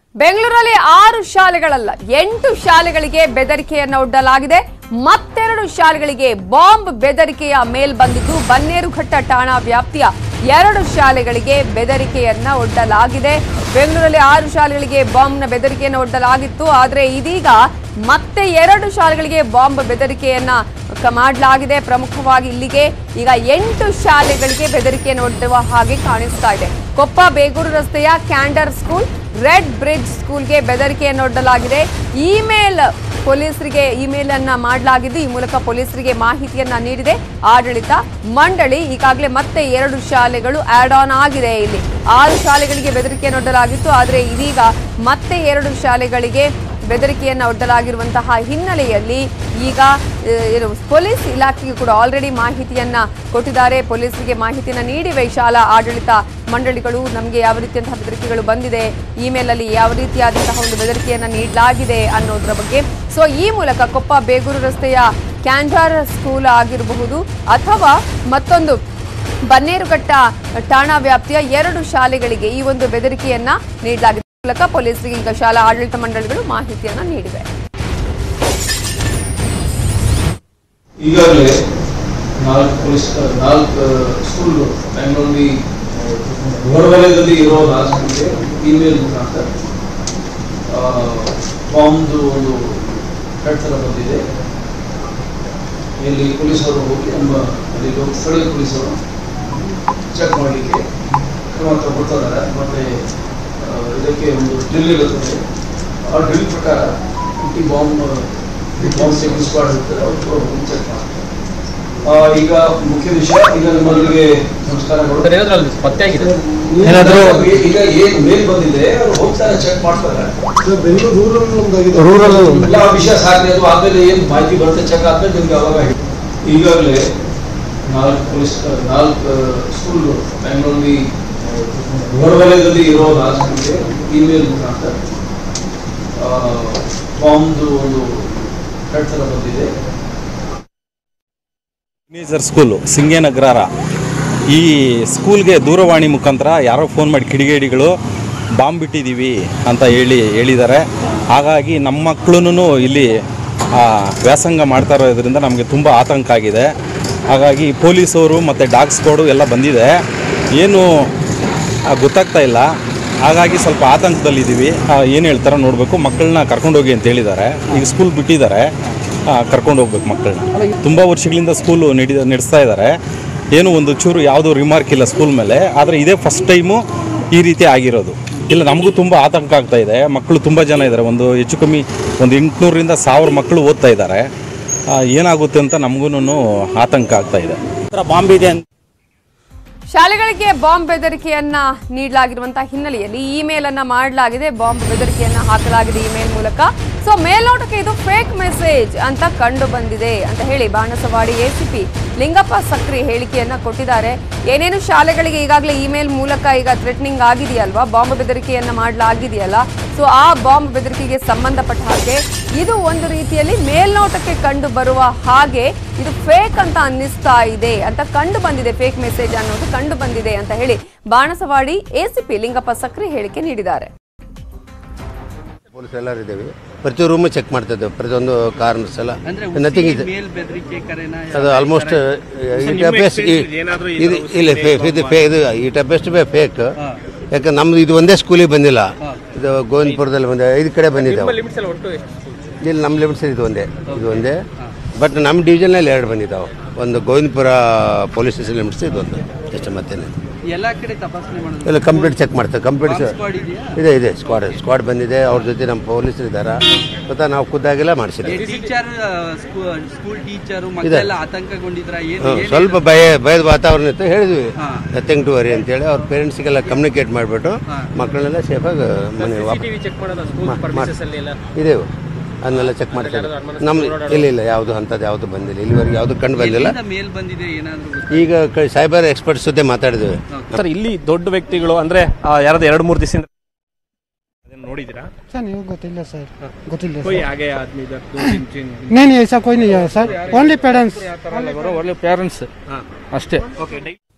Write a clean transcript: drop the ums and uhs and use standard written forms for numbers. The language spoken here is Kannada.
ಬೆಂಗಳೂರಲ್ಲಿ 6 ಶಾಲೆಗಳಲ್ಲ 8 ಶಾಲೆಗಳಿಗೆ ಬೆದರಿಕೆಯನ್ನು ಒಡ್ಡಲಾಗಿದೆ. ಮತ್ತೆರಡು ಶಾಲೆಗಳಿಗೆ ಬಾಂಬ್ ಬೆದರಿಕೆಯ ಮೇಲ್ ಬಂದಿದ್ದು ಬನ್ನೇರುಘಟ್ಟ ಠಾಣಾ ವ್ಯಾಪ್ತಿಯ 2 ಶಾಲೆಗಳಿಗೆ ಬೆದರಿಕೆಯನ್ನ ಒಡ್ಡಲಾಗಿದೆ. ಬೆಂಗಳೂರಲ್ಲಿ 6 ಶಾಲೆಗಳಿಗೆ ಬಾಂಬ್ನ ಬೆದರಿಕೆಯನ್ನು ಒಡ್ಡಲಾಗಿತ್ತು. ಆದರೆ ಇದೀಗ ಮತ್ತೆ 2 ಶಾಲೆಗಳಿಗೆ ಬಾಂಬ್ ಬೆದರಿಕೆಯನ್ನ ಮಾಡಲಾಗಿದೆ. ಪ್ರಮುಖವಾಗಿ ಇಲ್ಲಿಗೆ ಈಗ 8 ಶಾಲೆಗಳಿಗೆ ಬೆದರಿಕೆಯನ್ನು ಒಡ್ಡುವ ಹಾಗೆ ಕಾಣಿಸ್ತಾ ಇದೆ. ಕೊಪ್ಪ ಬೇಗೂರು ರಸ್ತೆಯ ಕ್ಯಾಂಡರ್ ಸ್ಕೂಲ್, ರೆಡ್ ಬ್ರಿಡ್ಜ್ ಸ್ಕೂಲ್ಗೆ ಬೆದರಿಕೆಯನ್ನು ಒಡ್ಡಲಾಗಿದೆ. ಪೊಲೀಸರಿಗೆ ಇಮೇಲ್ ಅನ್ನ ಮಾಡಲಾಗಿದ್ದು, ಈ ಮೂಲಕ ಪೊಲೀಸರಿಗೆ ಮಾಹಿತಿಯನ್ನ ನೀಡಿದೆ ಆಡಳಿತ ಮಂಡಳಿ. ಈಗಾಗಲೇ ಮತ್ತೆ 2 ಶಾಲೆಗಳು ಆಡ್ ಆನ್ ಆಗಿದೆ. ಇಲ್ಲಿ 6 ಶಾಲೆಗಳಿಗೆ ಬೆದರಿಕೆಯನ್ನು ಒಡ್ಡಲಾಗಿತ್ತು. ಆದರೆ ಇದೀಗ ಮತ್ತೆ 2 ಶಾಲೆಗಳಿಗೆ ಬೆದರಿಕೆಯನ್ನು ಒಡ್ಡಲಾಗಿರುವಂತಹ ಹಿನ್ನೆಲೆಯಲ್ಲಿ ಈಗ ಪೊಲೀಸ್ ಇಲಾಖೆಗೆ ಕೂಡ ಆಲ್ರೆಡಿ ಮಾಹಿತಿಯನ್ನ ಕೊಟ್ಟಿದ್ದಾರೆ. ಪೊಲೀಸರಿಗೆ ಮಾಹಿತಿಯನ್ನ ನೀಡಿವೆ ಶಾಲಾ ಆಡಳಿತ ಮಂಡಳಿಗಳು. ನಮಗೆ ಯಾವ ರೀತಿಯಂತಹ ಬೆದರಿಕೆಗಳು ಬಂದಿದೆ, ಇಮೇಲ್ ಅಲ್ಲಿ ಯಾವ ರೀತಿಯಾದಂತಹ ಒಂದು ಬೆದರಿಕೆಯನ್ನ ನೀಡಲಾಗಿದೆ ಅನ್ನೋದ್ರ ಬಗ್ಗೆ. ಸೊ ಈ ಮೂಲಕ ಕೊಪ್ಪ ಬೇಗೂರು ರಸ್ತೆಯ ಕ್ಯಾಂಡರ್ ಸ್ಕೂಲ್ ಆಗಿರಬಹುದು ಅಥವಾ ಮತ್ತೊಂದು ಬನ್ನೇರುಘಟ್ಟ ಠಾಣಾ ವ್ಯಾಪ್ತಿಯ 2 ಶಾಲೆಗಳಿಗೆ ಈ ಒಂದು ಬೆದರಿಕೆಯನ್ನ ನೀಡಲಾಗಿದೆ. ಮೂಲಕ ಪೊಲೀಸರಿಗೆ ಈಗ ಶಾಲಾ ಆಡಳಿತ ಮಂಡಳಿಗಳು ಮಾಹಿತಿಯನ್ನ ನೀಡಿವೆ. ಈಗಾಗಲೇ 4 ಸ್ಕೂಲ್ ಬೆಂಗಳೂರಲ್ಲಿ ಹೊರವಲಯದಲ್ಲಿ ಇರೋ 4 ಇಮೇಲ್ ಮುಖಾಂತರ ಬಾಂಬ್ದು ಒಂದು ಕಟ್ಟಡ ಬಂದಿದೆ. ಇಲ್ಲಿ ಪೊಲೀಸರು ಹೋಗಿ ಅಲ್ಲಿ ಸ್ಥಳೀಯ ಪೊಲೀಸರು ಚೆಕ್ ಮಾಡಲಿಕ್ಕೆ ಕ್ರಮ ತಗೊಳ್ತಾರೆ. ಮತ್ತೆ ಇದಕ್ಕೆ ಒಂದು ಡ್ರಿಲ್ ಇರುತ್ತದೆ. ಆ ಡ್ರಿಲ್ ಪ್ರಕಾರ ಬಾಂಬ್ ಸೇಫ್ಟಿ ಸ್ಕ್ವಾಡ್ ಇರ್ತದೆ, ಅವರು ಚೆಕ್ ಮಾಡ್ತಾರೆ. ಈಗ ಮುಖ್ಯ ವಿಷಯ, ಈಗ ನಮ್ಮಲ್ಲಿಗೆ ಸಂಸ್ಕಾರಗಳು ಈಗ ಏನು ಮೇಲ್ ಬಂದಿದೆ ಅವರು ಹೋಗ್ತಾರೆ, ಚೆಕ್ ಮಾಡ್ತಾರೆ. ಎಲ್ಲ ವಿಷಯ ಸಾಧ್ಯ ಅದು ಆದ್ಮೇಲೆ ಏನು ಮಾಹಿತಿ ಬರುತ್ತೆ ಚೆಕ್ ಆದ್ಮೇಲೆ ನಿಮ್ಗೆ ಅವಾಗ ಈಗಾಗಲೇ 4 ಸ್ಕೂಲ್ ಬೆಂಗಳೂರಲ್ಲಿ ಹೊರವಲಯದಲ್ಲಿ ಇರೋ 4 ಇಮೇಲ್ ಮುಖಾಂತರ ಬಾಂಬ್ದು ಒಂದು ಕಟ್ಟಡ ಬಂದಿದೆ. ಟೀನೇಜರ್ ಸ್ಕೂಲು ಸಿಂಗೇನಗರ, ಈ ಸ್ಕೂಲ್ಗೆ ದೂರವಾಣಿ ಮುಖಾಂತರ ಯಾರೋ ಫೋನ್ ಮಾಡಿ ಕಿಡಿಗೇಡಿಗಳು ಬಾಂಬ್ ಬಿಟ್ಟಿದ್ದೀವಿ ಅಂತ ಹೇಳಿದ್ದಾರೆ. ಹಾಗಾಗಿ ನಮ್ಮ ಮಕ್ಕಳು ಇಲ್ಲಿ ವ್ಯಾಸಂಗ ಮಾಡ್ತಾ ಇರೋದ್ರಿಂದ ನಮಗೆ ತುಂಬ ಆತಂಕ ಆಗಿದೆ. ಹಾಗಾಗಿ ಪೊಲೀಸವರು ಮತ್ತು ಡಾಗ್ ಸ್ಕ್ವಾಡು ಎಲ್ಲ ಬಂದಿದೆ, ಏನು ಗೊತ್ತಾಗ್ತಾ ಇಲ್ಲ. ಹಾಗಾಗಿ ಸ್ವಲ್ಪ ಆತಂಕದಲ್ಲಿದ್ದೀವಿ. ಏನು ಹೇಳ್ತಾರೋ ನೋಡಬೇಕು. ಮಕ್ಕಳನ್ನ ಕರ್ಕೊಂಡೋಗಿ ಅಂತ ಹೇಳಿದ್ದಾರೆ. ಈಗ ಸ್ಕೂಲ್ ಬಿಟ್ಟಿದ್ದಾರೆ, ಕರ್ಕೊಂಡು ಹೋಗ್ಬೇಕು ಮಕ್ಕಳನ್ನ. ತುಂಬ ವರ್ಷಗಳಿಂದ ಸ್ಕೂಲು ನಡೆಸ್ತಾ ಇದ್ದಾರೆ. ಏನು ಒಂದು ಚೂರು ಯಾವುದೋ ರಿಮಾರ್ಕ್ ಇಲ್ಲ ಸ್ಕೂಲ್ ಮೇಲೆ. ಆದರೆ ಇದೇ ಫಸ್ಟ್ ಟೈಮು ಈ ರೀತಿ ಆಗಿರೋದು. ಇಲ್ಲ, ನಮಗೂ ತುಂಬ ಆತಂಕ ಆಗ್ತಾ ಇದೆ. ಮಕ್ಕಳು ತುಂಬ ಜನ ಇದ್ದಾರೆ, ಒಂದು ಹೆಚ್ಚು ಕಮ್ಮಿ ಒಂದು 800ರಿಂದ 1000 ಮಕ್ಕಳು ಓದ್ತಾ ಇದ್ದಾರೆ. ಏನಾಗುತ್ತೆ ಅಂತ ನಮಗೂ ಆತಂಕ ಆಗ್ತಾ ಇದೆ. ಬಾಂಬ್ ಇದೆ ಅಂತ ಶಾಲೆಗಳಿಗೆ ಬಾಂಬ್ ಬೆದರಿಕೆಯನ್ನ ನೀಡಲಾಗಿರುವಂತಹ ಹಿನ್ನೆಲೆಯಲ್ಲಿ ಇಮೇಲ್ ಅನ್ನ ಮಾಡಲಾಗಿದೆ, ಬಾಂಬ್ ಬೆದರಿಕೆಯನ್ನ ಹಾಕಲಾಗಿದೆ ಇಮೇಲ್ ಮೂಲಕ. ಸೊ ಮೇಲ್ನೋಟಕ್ಕೆ ಇದು ಫೇಕ್ ಮೆಸೇಜ್ ಅಂತ ಕಂಡು ಬಂದಿದೆ ಅಂತ ಹೇಳಿ ಬಾಣಸವಾಡಿ ಎಸಿಪಿ ಲಿಂಗಪ್ಪ ಸಕ್ರಿ ಹೇಳಿಕೆಯನ್ನ ಕೊಟ್ಟಿದ್ದಾರೆ. ಏನೇನು ಶಾಲೆಗಳಿಗೆ ಈಗಾಗಲೇ ಇಮೇಲ್ ಮೂಲಕ ಈಗ ಥ್ರೆಟ್ನಿಂಗ್ ಆಗಿದೆಯಲ್ವಾ, ಬಾಂಬ್ ಬೆದರಿಕೆಯನ್ನ ಮಾಡಲಾಗಿದೆಯಲ್ಲ, ಸೊ ಆ ಬಾಂಬ್ ಬೆದರಿಕೆಗೆ ಸಂಬಂಧಪಟ್ಟ ಹಾಗೆ ಇದು ಒಂದು ರೀತಿಯಲ್ಲಿ ಮೇಲ್ನೋಟಕ್ಕೆ ಕಂಡು ಬರುವ ಹಾಗೆ ಇದು ಫೇಕ್ ಅಂತ ಅನ್ನಿಸ್ತಾ ಇದೆ ಅಂತ ಕಂಡು ಬಂದಿದೆ. ಫೇಕ್ ಮೆಸೇಜ್ ಅನ್ನೋದು ಕಂಡು ಬಂದಿದೆ ಅಂತ ಹೇಳಿ ಬಾಣಸವಾಡಿ ಎಸಿಪಿ ಲಿಂಗಪ್ಪ ಸಕ್ರಿ ಹೇಳಿಕೆ ನೀಡಿದ್ದಾರೆ. ಪೊಲೀಸ್ ಎಲ್ಲರೂ ಇದ್ದೇವೆ, ಪ್ರತಿ ರೂಮ್ ಚೆಕ್ ಮಾಡ್ತಾ ಇದ್ದೇವೆ, ಪ್ರತಿಯೊಂದು ಕಾರ್ನರ್ಸ್ ಎಲ್ಲ ನಥಿಂಗ್ ಇದೆ. ಅದು almost it best by fake. ಯಾಕಂದ್ರೆ ನಮ್ದು ಇದು ಒಂದೇ ಸ್ಕೂಲಿಗೆ ಬಂದಿಲ್ಲ, ಇದು ಗೋವಿಂದಪುರದಲ್ಲಿ ಬಂದಿದೆ, 5 ಕಡೆ ಬಂದಿದೆ. ಇಲ್ಲಿ ನಮ್ಮ ಲಿಮಿಟ್ಸ್ ಇದು ಒಂದೇ. ಬಟ್ ನಮ್ಮ ಡಿವಿಷನ್ನಲ್ಲಿ 2 ಬಂದಿದ್ದಾವೆ. ಒಂದು ಗೋವಿಂದಪುರ ಪೊಲೀಸ್ ಸ್ಟೇಷನ್ ಲಿಮಿಟ್ಸ್, ಇದೊಂದು ಅಷ್ಟೇ. ಮತ್ತೇನೆ ಎಲ್ಲ ಕಂಪ್ಲೀಟ್ ಚೆಕ್ ಮಾಡ್ತಾರೆ. ಕಂಪ್ಲೀಟ್ ಇದೆ ಸ್ಕ್ವಾಡ್ ಬಂದಿದೆ. ಅವ್ರ ಜೊತೆ ನಮ್ಮ ಪೊಲೀಸರು ಇದ್ದಾರೆ. ಗೊತ್ತಾ, ನಾವು ಖುದ್ದಾಗೆಲ್ಲ ಮಾಡಿಸಿದ್ದೀವಿ. ಸ್ವಲ್ಪ ಭಯದ ವಾತಾವರಣ ಇತ್ತು, ಹೇಳಿದ್ವಿ ನಥಿಂಗ್ ಟು ವರಿ ಅಂತೇಳಿ. ಅವ್ರ ಪೇರೆಂಟ್ಸ್ಗೆಲ್ಲ ಕಮ್ಯುನಿಕೇಟ್ ಮಾಡಿಬಿಟ್ಟು ಮಕ್ಕಳನ್ನೆಲ್ಲ ಸೇಫಾಗಿ ಮನೆ ಇದೆವು ಅದನ್ನೆಲ್ಲ ಚೆಕ್ ಮಾಡ್ತಾರೆ. ನಮ್ಮ ಇಲ್ಲ ಯಾವುದು ಅಂಥದ್ದು ಯಾವುದು ಬಂದಿಲ್ಲ, ಇಲ್ಲಿವರೆಗೆ ಯಾವುದು ಕಂಡು ಬಂದಿಲ್ಲ. ಈಗ ಸೈಬರ್ ಎಕ್ಸ್ಪರ್ಟ್ಸ್ ಜೊತೆ ಮಾತಾಡಿದ್ದೇವೆ ಸರ್. ಇಲ್ಲಿ ದೊಡ್ಡ ವ್ಯಕ್ತಿಗಳು ಅಂದರೆ ಯಾರಾದ್ರೂ 2-3 ದಿವಸ ನೋಡಿದ್ದೀರಾ सर? नहीं गोतिल्ला सर, गोतिल्ला कोई आ गया आदमी इधर 2-3 नहीं ऐसा कोई नहीं है sir. Only parents, only parents अष्टे.